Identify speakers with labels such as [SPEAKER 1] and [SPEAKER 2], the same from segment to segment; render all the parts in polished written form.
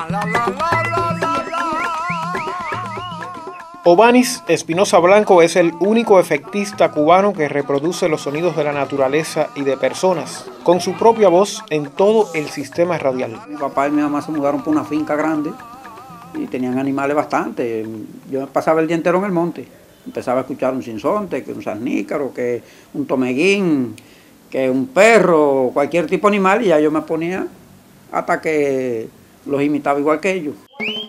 [SPEAKER 1] Obanis Espinosa Blanco es el único efectista cubano que reproduce los sonidos de la naturaleza y de personas con su propia voz en todo el sistema radial.
[SPEAKER 2] Mi papá y mi mamá se mudaron por una finca grande y tenían animales bastante. Yo pasaba el día entero en el monte. Empezaba a escuchar un sinsonte, que un sarnícaro, que un tomeguín, que un perro, cualquier tipo de animal, y ya yo me ponía hasta que los imitaba igual que ellos.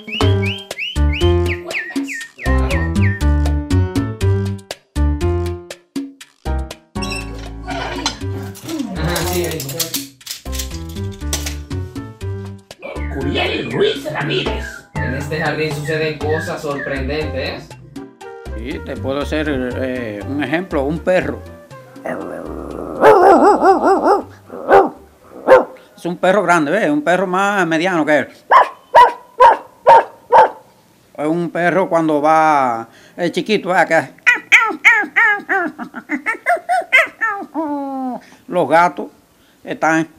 [SPEAKER 3] Uriel Ruiz Ramírez. En este jardín suceden cosas sorprendentes.
[SPEAKER 2] Sí, te puedo hacer un ejemplo, un perro. Es un perro grande, ¿ves? Un perro más mediano que él. Es un perro cuando va chiquito, ¿ves? Que... Los gatos están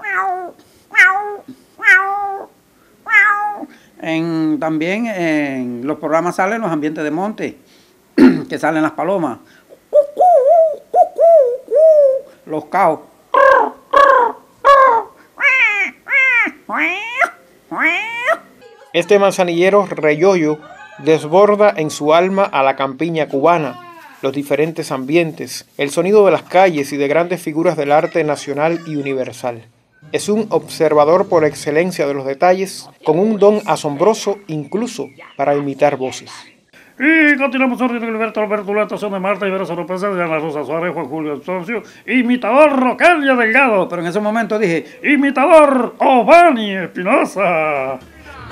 [SPEAKER 2] también en los programas salen los ambientes de monte, que salen las palomas, los caos.
[SPEAKER 1] Este manzanillero reyoyo desborda en su alma a la campiña cubana, los diferentes ambientes, el sonido de las calles y de grandes figuras del arte nacional y universal. Es un observador por excelencia de los detalles, con un don asombroso incluso para imitar voces.
[SPEAKER 4] Y continuamos con Gilberto Alberto, la actuación de Marta Ibero, sorpresa de Ana Rosa Suárez, Juan Julio Antonio, imitador Rocalia Delgado, pero en ese momento dije, imitador Obani Espinosa.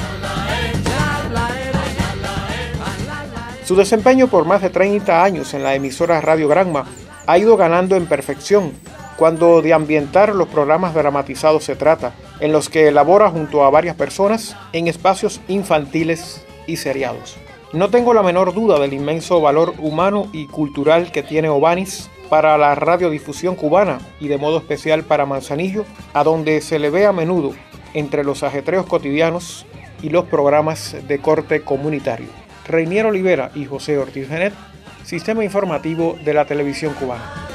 [SPEAKER 1] Su desempeño por más de 30 años en la emisora Radio Granma ha ido ganando en perfección cuando de ambientar los programas dramatizados se trata, en los que elabora junto a varias personas en espacios infantiles y seriados. No tengo la menor duda del inmenso valor humano y cultural que tiene Obanis para la radiodifusión cubana y de modo especial para Manzanillo, a donde se le ve a menudo entre los ajetreos cotidianos y los programas de corte comunitario. Reinier Olivera y José Ortiz Genet, Sistema Informativo de la Televisión Cubana.